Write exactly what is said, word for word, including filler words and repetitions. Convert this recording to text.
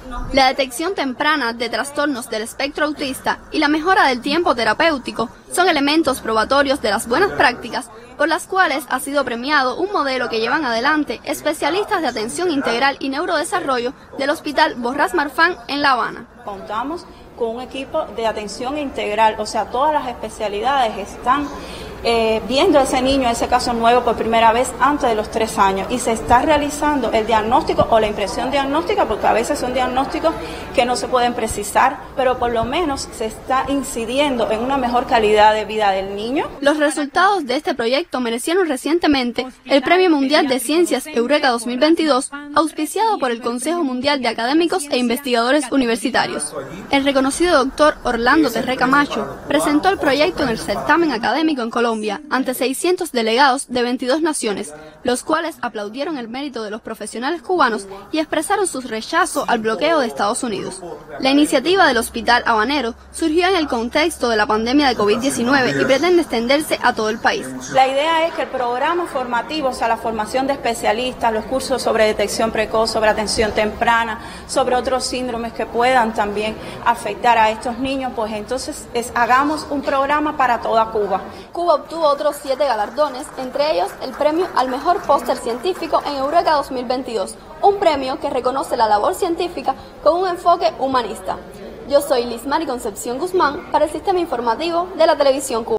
La detección temprana de trastornos del espectro autista y la mejora del tiempo terapéutico son elementos probatorios de las buenas prácticas por las cuales ha sido premiado un modelo que llevan adelante especialistas de atención integral y neurodesarrollo del Hospital Borrás Marfan en La Habana. Contamos con un equipo de atención integral, o sea, todas las especialidades están eh, viendo a ese niño, ese caso nuevo por primera vez antes de los tres años y se está realizando el diagnóstico o la impresión diagnóstica, porque a veces son diagnósticos que no se pueden precisar, pero por lo menos se está incidiendo en una mejor calidad de vida del niño. Los resultados de este proyecto merecieron recientemente el Premio Mundial de Ciencias Eureka dos mil veintidós, auspiciado por el Consejo Mundial de Académicos e Investigadores Universitarios. El reconocido doctor Orlando Terré Camacho presentó el proyecto en el certamen académico en Colombia ante seiscientos delegados de veintidós naciones, los cuales aplaudieron el mérito de los profesionales cubanos y expresaron su rechazo al bloqueo de Estados Unidos. La iniciativa del Hospital Habanero surgió en el contexto de la pandemia de COVID diecinueve y pretende extenderse a todo el país. La idea es que el programa formativo, o sea, la formación de especialistas, los cursos sobre detección precoz, sobre atención temprana, sobre otros síndromes que puedan también afectar a estos niños, pues entonces es, hagamos un programa para toda Cuba. Cuba obtuvo otros siete galardones, entre ellos el premio al mejor póster científico en Eureka dos mil veintidós, un premio que reconoce la labor científica con un enfoque humanista. Yo soy Lismari Concepción Guzmán para el Sistema Informativo de la Televisión Cubana.